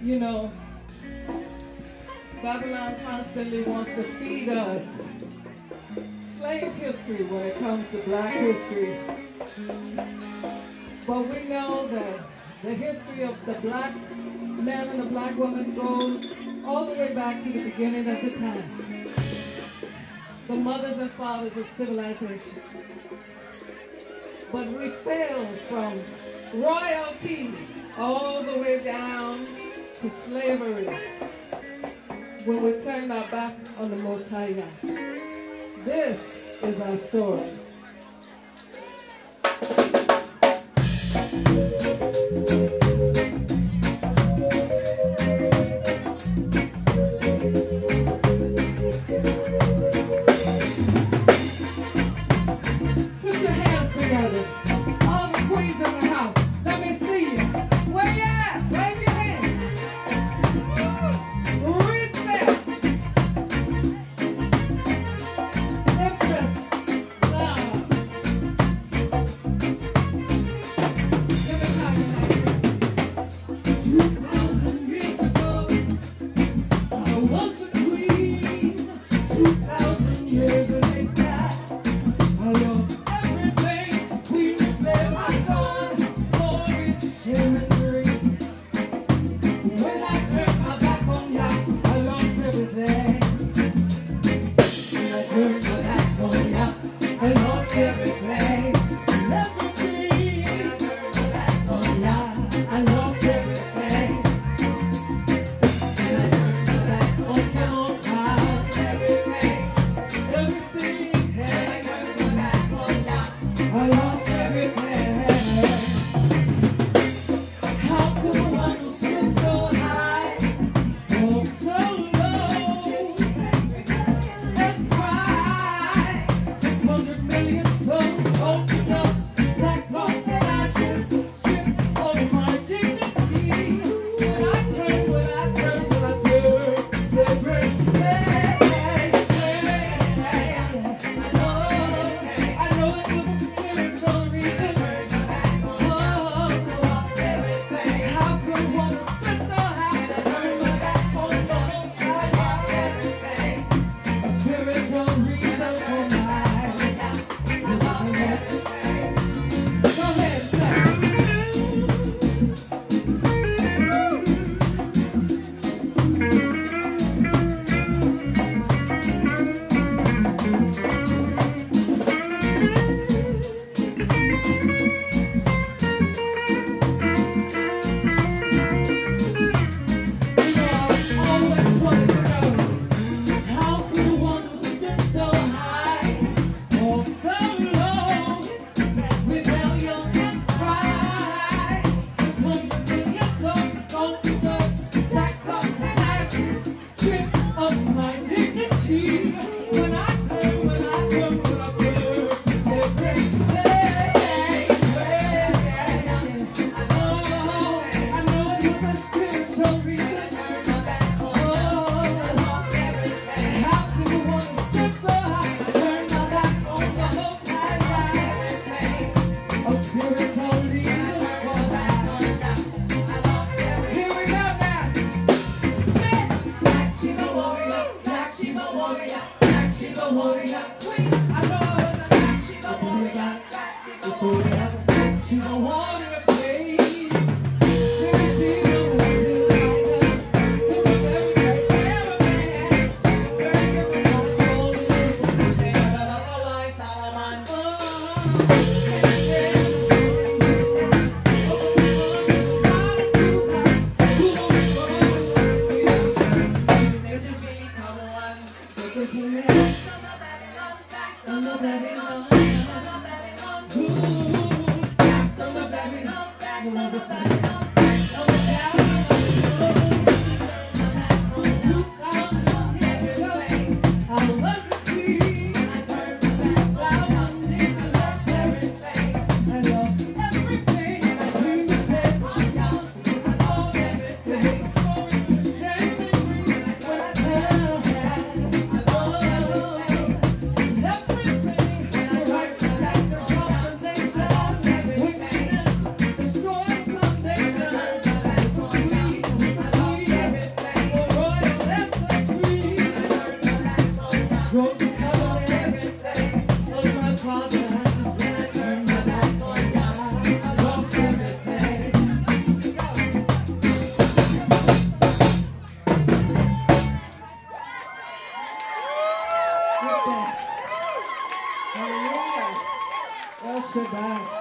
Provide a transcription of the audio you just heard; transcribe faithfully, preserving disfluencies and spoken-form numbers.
You know, Babylon constantly wants to feed us slave history when it comes to black history. But we know that the history of the black man and the black woman goes all the way back to the beginning of the time. The mothers and fathers of civilization. But we failed from royalty all the way down to slavery when we turned our back on the Most High God. This is our story. Put your hands together. All the queens in the house. Let me see you. Where you at? Wave your hands. Respect. Empress. Love. Let me tell you like this. Two thousand years ago, I was a queen. Two thousand years and they died. I lost everything. Queen and slave, I gone. Glory to shame and grief. When I turned my back on y'all, I lost everything. When I turned my back on y'all, I lost everything. Everything. When I turned my back on y'all, I lost everything. When I turned my back on y'all, I lost everything. Everything. When I turned my back on y'all, I lost everything. How could one sit so high or so low and cry? Six hundred million souls cold to dust, sackcloth and ashes, stripped of my dignity. When I turn, when I turn, when I turn, they break. I know, I know it was a spiritual reason. How could one spit so high to turn my back on the Most High God? A spiritual reason for my life. Go ahead, sir. You know, I've always wanted to know, how could one sit so high or so low? Rebellion and pride. Six hundred million souls gone to dust, sackcloth and ashes, stripped of my dignity. When I turn, when I turn, when I turn, they break. I know, I know it was a spiritual reason. Oh, I lost everything. How could one step so high? I turned my back on the Most High God. A spiritual reason for that. Here we go now. Black Sheba warrior, Black Sheba warrior, Black Sheba warrior, queen. I know I was a Black Sheba warrior, before we have a Black Sheba warrior, queen. Black Sheba warrior, who was everything for every man. Very different from the oldest. We say about the white Solomon. Oh, they should become one. They could do it. Son of Babylon, son of Babylon, ooh, son of Babylon. Makedah. Hallelujah. El Sheba.